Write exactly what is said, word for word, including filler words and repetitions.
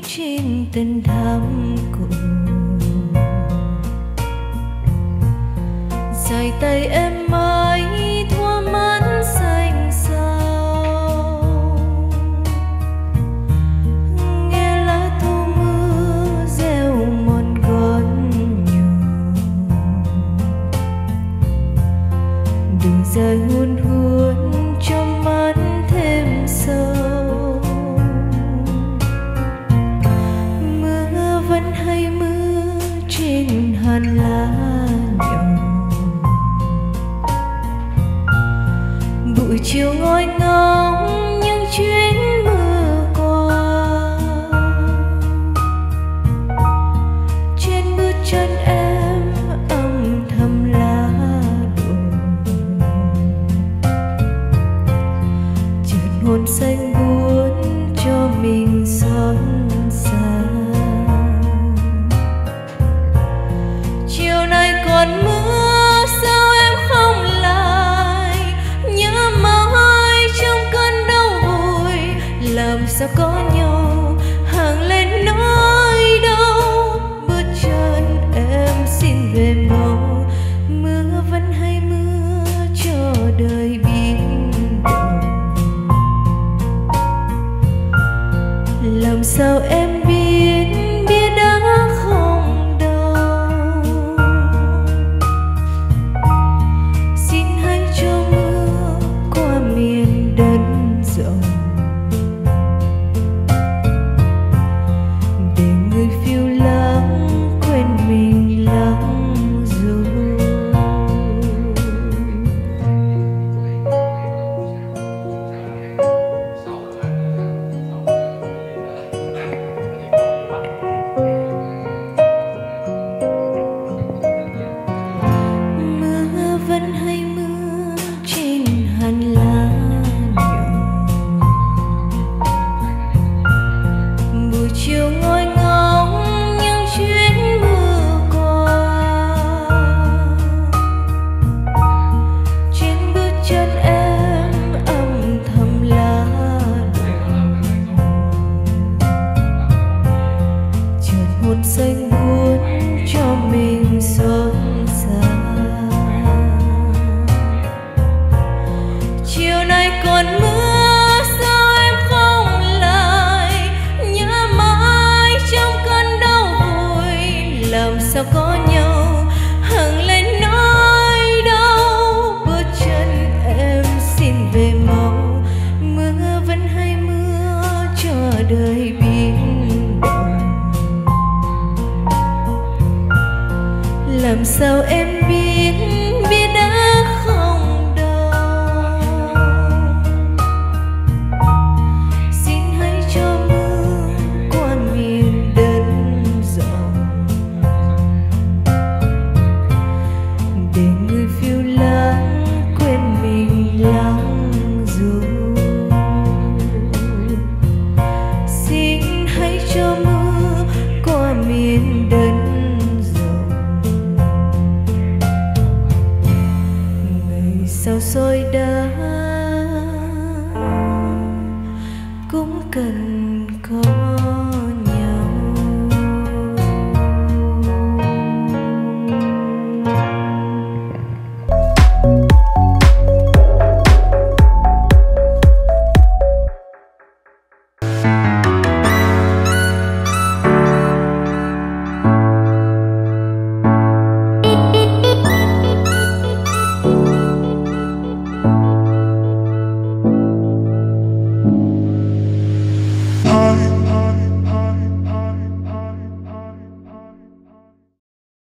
trên tân thắm cổ. Dài tay em mãi thoa mắt xanh xao, nghe lá thu mưa reo mòn gót nhung. Đường dài hun hút cho mắt thêm sâu, mưa vẫn hay mưa trên hàn lá nhỏ. Buổi chiều ngồi ngóng những chuyến mưa qua, trên bước chân em âm thầm lá đổ. Chợt hồn xanh buốt cho mình xót xa. Chiều nay còn mưa sao em không lại, nhớ mãi trong cơn đau vùi. Làm sao có nhau hàng lên nỗi đau, bước chân em xin về mau. Mưa vẫn hay mưa cho đời biến động. Làm sao em biết biết đã không đâu. Xin hãy cho mưa qua miền đất rộng, để người phiêu lãng quên mình lắng ru. Mưa vẫn hay mưa trên hàn lá nhỏ. Buổi chiều ngồi ngóng những chuyến mưa qua, trên bước chân em âm thầm lá đổ. Chợt hồn xanh buốt cho mình xót xa. Chiều nay còn mưa sao em không lại, nhớ mãi trong cơn đau vùi. Làm sao có nhau hằng lên nỗi đau, bước chân em xin về mau. Mưa vẫn hay mưa cho đời biến động. Làm sao em biết biết đã không đâu. Xin hãy cho mưa qua miền đất rộng, để người phiêu lãng quên mình lắng ru. Xin hãy cho mưa qua miền đất rộng. Ngày sao soi đá cũng cần có